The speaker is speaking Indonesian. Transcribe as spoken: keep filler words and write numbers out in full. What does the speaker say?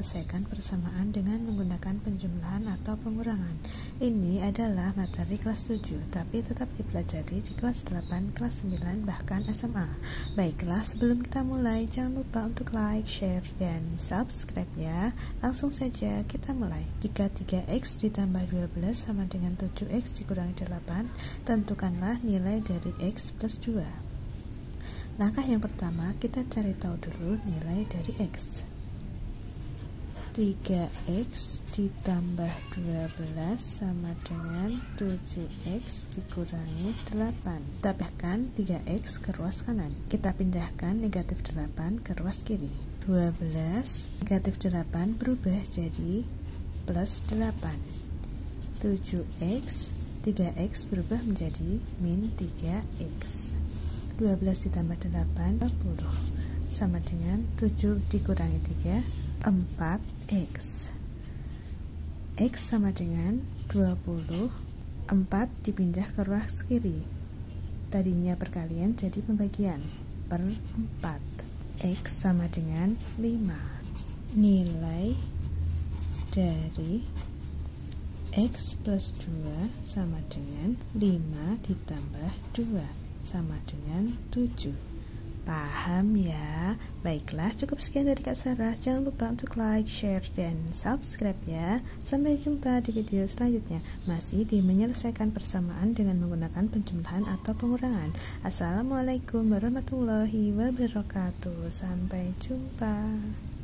menyelesaikan persamaan dengan menggunakan penjumlahan atau pengurangan. Ini adalah materi kelas tujuh, tapi tetap dipelajari di kelas delapan, kelas sembilan, bahkan S M A. Baiklah, sebelum kita mulai, jangan lupa untuk like, share, dan subscribe ya. Langsung saja kita mulai. Jika tiga x ditambah dua belas sama dengan tujuh x dikurangi delapan, tentukanlah nilai dari x plus dua. Langkah yang pertama, kita cari tahu dulu nilai dari x. tiga x ditambah dua belas sama dengan tujuh x dikurangi delapan. Tambahkan tiga x ke ruas kanan. Kita pindahkan negatif delapan ke ruas kiri. dua belas negatif delapan berubah jadi plus delapan. tujuh x, tiga x berubah menjadi min tiga x. dua belas ditambah delapan, dua puluh, sama dengan tujuh dikurangi tiga, empat x. X sama dengan dua puluh, empat dipindah ke ruas kiri. Tadinya perkalian jadi pembagian, per empat. X sama dengan lima. Nilai dari x plus dua sama dengan lima ditambah dua sama dengan tujuh. Paham ya? Baiklah, cukup sekian dari Kak Sarah. Jangan lupa untuk like, share, dan subscribe ya. Sampai jumpa di video selanjutnya, masih di menyelesaikan persamaan dengan menggunakan penjumlahan atau pengurangan. Assalamualaikum warahmatullahi wabarakatuh. Sampai jumpa.